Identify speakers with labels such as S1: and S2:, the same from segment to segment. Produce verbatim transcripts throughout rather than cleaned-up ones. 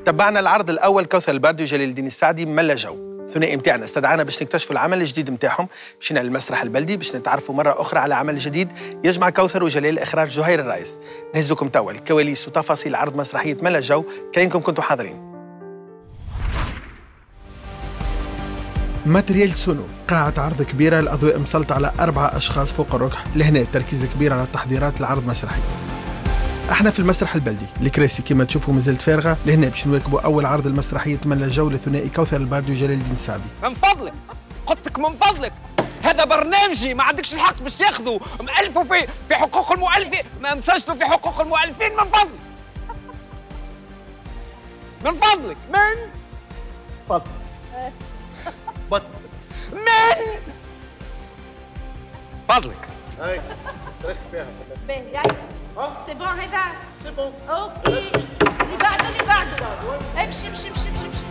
S1: تبعنا العرض الاول كوثر البردي وجليل الدين السعدي ملا جو. الثنائي متاعنا استدعانا باش نكتشفوا العمل الجديد متاعهم. مشينا للمسرح البلدي باش نتعرفوا مره اخرى على عمل جديد يجمع كوثر وجليل اخراج زهير الرايس. نهزكم توا الكواليس وتفاصيل عرض مسرحيه ملا جو كاينكم كنتوا حاضرين. ماتريال سونو، قاعة عرض كبيرة، الأضواء مسلطة على أربعة أشخاص فوق الركح، لهنا تركيز كبير على التحضيرات لعرض مسرحي. احنا في المسرح البلدي، الكراسي كما تشوفوا مازالت فارغة، لهنا باش نواكبوا أول عرض المسرحية ملا جو لثنائي كوثر البردي وجليل الدين السعدي.
S2: من فضلك، قلت لك من فضلك، هذا برنامجي ما عندكش الحق باش تاخذوا مألفوا في في حقوق المؤلفين، ما مسجلوا في حقوق المؤلفين من فضلك. من فضلك، من
S3: فضل بط
S2: من فضلك.
S3: هاي رخ فيها
S4: باهي يلا سي بون هذا
S3: سي بون
S4: اوكي اللي بعده اللي بعده امشي امشي امشي امشي امشي.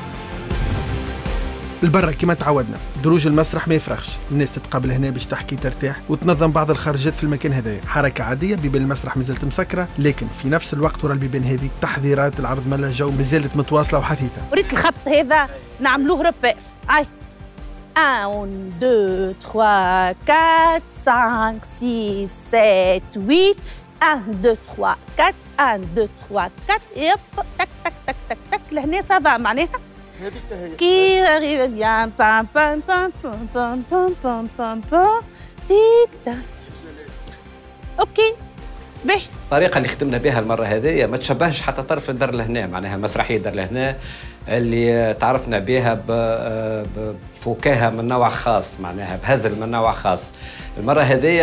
S1: البرة كما تعودنا دروج المسرح ما يفرغش، الناس تتقابل هنا باش تحكي ترتاح وتنظم بعض الخرجات في المكان هذايا، حركة عادية. بيبان المسرح مازالت مسكرة، لكن في نفس الوقت ورا البيبان هذه تحضيرات العرض ملا جو مازالت متواصلة وحثيثة.
S4: وريت الخط هذا نعملوه ربير. اي واحد اثنين ثلاثة أربعة خمسة ستة سبعة ثمانية واحد اثنين ثلاثة أربعة واحد اثنين ثلاثة أربعة يب تك تك تك تك تك لهنا سافا معناها
S3: هذيك هي
S4: كي arrive bien pam pam pam pam pam pam pam pam pam تيك تاك. اوكي باهي.
S5: الطريقة اللي خدمنا بها المرة هذه ما تشبهش حتى طرف الدار لهنا، معناها المسرحية دار لهنا اللي تعرفنا بها بفكاهة من نوع خاص، معناها بهزل من نوع خاص. المرة هذه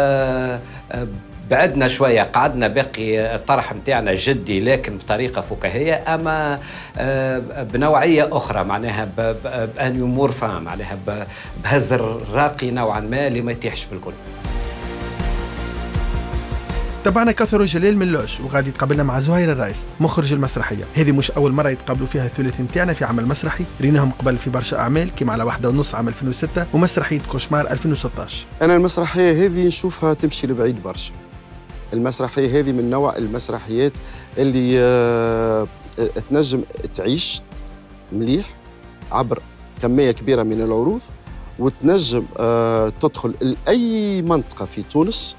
S5: بعدنا شوية، قعدنا باقي الطرح نتاعنا جدي لكن بطريقة فكاهية، أما بنوعية أخرى، معناها بأن يمور فان، معناها بهزر راقي نوعا ما اللي ما يتيحش بالكل.
S1: تبعنا كوثر وجليل من لوج وغادي يتقابلنا مع زهير الرايس مخرج المسرحيه. هذه مش اول مره يتقابلوا فيها الثلاثي نتاعنا في عمل مسرحي، ريناهم قبل في برشا اعمال كيما على واحدة ونص عام ألفين وستة ومسرحيه كوشمار ألفين وستطاش.
S3: انا المسرحيه هذه نشوفها تمشي لبعيد برشا. المسرحيه هذه من نوع المسرحيات اللي آه تنجم تعيش مليح عبر كميه كبيره من العروض، وتنجم آه تدخل لاي منطقه في تونس.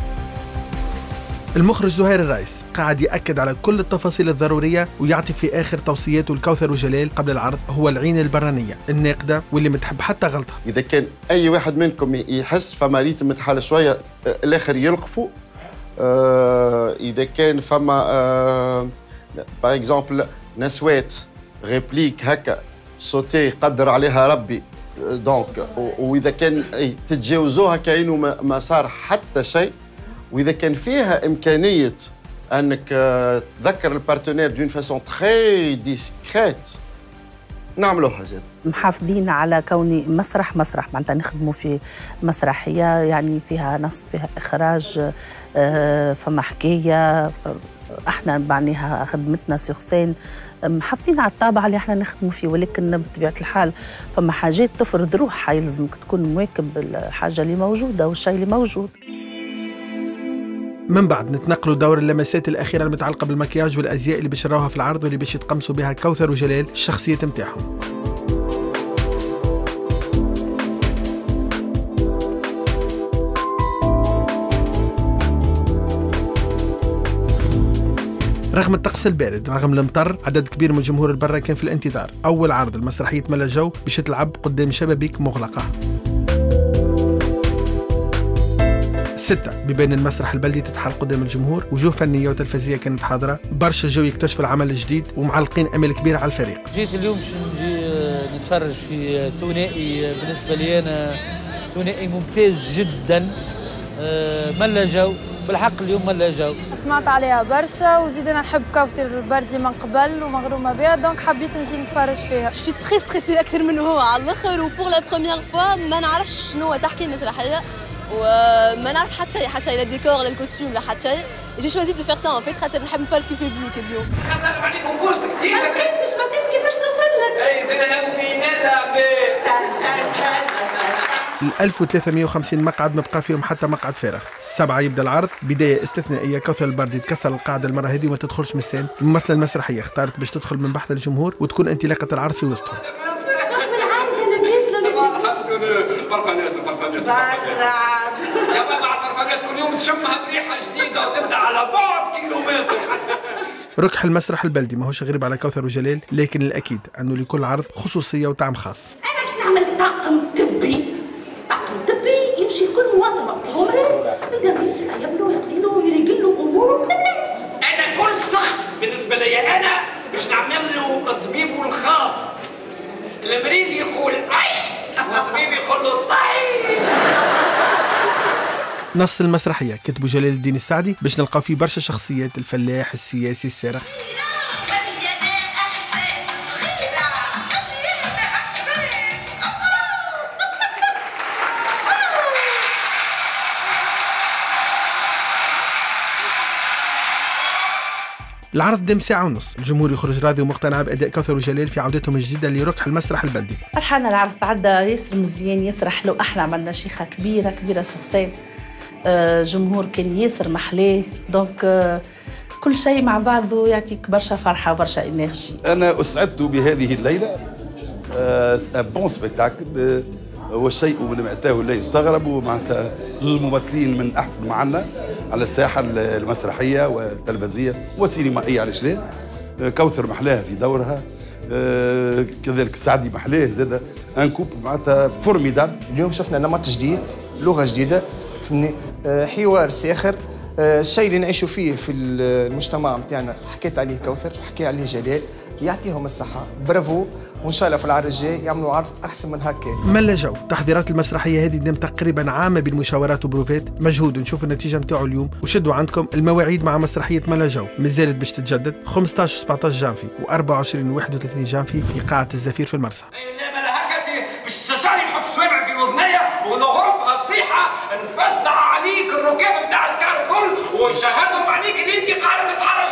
S1: المخرج زهير الرايس قاعد يأكد على كل التفاصيل الضرورية ويعطي في آخر توصياته لكوثر وجليل قبل العرض هو العين البرانية الناقدة واللي ما تحب حتى غلطة.
S3: إذا كان أي واحد منكم يحس فما ريتم متحال شوية الآخر يلقفوا. آه إذا كان فما آه باغ اكزومبل نسوات ريبليك هكا صوتي قدر عليها ربي دونك، وإذا كان تتجاوزوها كأنه ما صار حتى شيء. وإذا كان فيها إمكانية أنك تذكر البارتنير دون فاسون تري ديسكريت نعملوها زاد.
S6: محافظين على كوني مسرح مسرح معناتها نخدموا في مسرحية يعني فيها نص فيها إخراج فما حكاية، احنا معناها خدمتنا سيغسين محافظين على الطابع اللي احنا نخدموا فيه، ولكن بطبيعة الحال فما حاجات تفرض روحها يلزمك تكون مواكب الحاجة اللي موجودة والشيء اللي موجود.
S1: من بعد نتنقلوا دور اللمسات الأخيرة المتعلقة بالمكياج والأزياء اللي باش نراوها في العرض واللي باش يتقمصوا بها كوثر وجليل الشخصية متاعهم. رغم الطقس البارد، رغم المطر، عدد كبير من جمهور البرة كان في الانتظار أول عرض المسرحية ملا جو باش تلعب قدام شبابيك مغلقة. ستة ببين المسرح البلدي تتحل قدام الجمهور، وجوه فنية وتلفزية كانت حاضرة، برشا جو يكتشف العمل الجديد ومعلقين أمل كبير على الفريق.
S7: جيت اليوم باش نجي نتفرج في ثنائي بالنسبة لي أنا ثنائي ممتاز جدا، ملا جو بالحق اليوم ملا جو.
S8: سمعت عليها برشا وزيد انا نحب كوثر البردي من قبل ومغرومه بها، دونك حبيت نجي نتفرج فيها.
S9: شي تري ستريسي اكثر منه هو على الاخر، وبور لا بروميير فوا ما نعرفش شنو تحكي المسرحيه وما نعرف حتى شيء حتى لا ديكور لا الكوستيوم لا حتى شيء. جي شوازي دو فير سا ان فيت خاطر نحب نفرج كيف البيك اليوم.
S2: حسب عليكم بوس كثير.
S4: ما كنتش ما كنت كيفاش نوصل لك.
S2: اي درهم في هذا
S1: ال ألف وثلاثمئة وخمسين مقعد مبقى فيهم حتى مقعد فارغ. السبعة يبدا العرض، بداية استثنائية. كوثر البردي تكسر القاعدة المرة هذه وما تدخلش من السين. الممثلة المسرحية اختارت باش تدخل من بحث الجمهور وتكون انطلاقة العرض في وسطهم.
S2: برفانات البرفانات يا بابا على البرفانات كل يوم تشمها بريحه جديده وتبدا على بعد كيلومتر.
S1: ركح المسرح البلدي ماهوش غريب على كوثر وجلال، لكن الاكيد انه لكل عرض خصوصيه وطعم خاص.
S10: انا باش نعمل طاقم طبي، طاقم طبي يمشي لكل مواطن وقته مريض يقدر يقابلو يقضيلو يريقل له اموره من الناس.
S2: انا كل شخص بالنسبه لي انا باش نعمل له طبيبه الخاص. المريض يقول اي والطبيب يقول له طيب.
S1: نص المسرحية كتبه جلال الدين السعدي باش نلقاو فيه برشا شخصيات، الفلاح، السياسي، السارق. العرض دام ساعة ونص، الجمهور يخرج راضي ومقتنع بأداء كوثر وجلال في عودتهم الجديدة لركح المسرح البلدي.
S6: فرحانة العرض عدى ياسر مزيان ياسر حلو، احنا عملنا شيخة كبيرة كبيرة سفسان، آه جمهور كان ياسر محلاه، دونك آه كل شيء مع بعضه يعطيك برشا فرحة وبرشا انرجي.
S11: أنا أسعدت بهذه الليلة، بون سبيكتاكل والشيء من معتاه لا يستغرب، ومعناتها زوج ممثلين من أحسن ما عندنا على الساحة المسرحية والتلفزيونية والسينمائية. علاش لا؟ كوثر محلاها في دورها، كذلك السعدي محلاه زاد، ان كوب معناتها فورميداب.
S12: اليوم شفنا نمط جديد، لغة جديدة، حوار ساخر، الشيء اللي نعيشوا فيه في المجتمع نتاعنا حكيت عليه كوثر، حكي عليه جلال، يعطيهم الصحة، برافو، وإن شاء الله في العرض الجاي يعملوا عرض أحسن من هكا.
S1: ملا جو تحضيرات المسرحية هذه دام تقريبا عامة بين مشاورات وبروفات، مجهود نشوف النتيجة نتاعو اليوم. وشدوا عندكم المواعيد مع مسرحية ملا جو، مازالت باش تتجدد خمسطاش و سبعطاش جانفي وأربعة وعشرين و واحد وثلاثين جانفي في قاعة الزفير في المرسى.
S2: لا هكا بالشجاري نحط السوابع في اذنيا ونغرفها الصيحة نفزع عليك الركاب نتاع الكار الكل ونشهدهم عليك اللي انت قاعدة تتحرك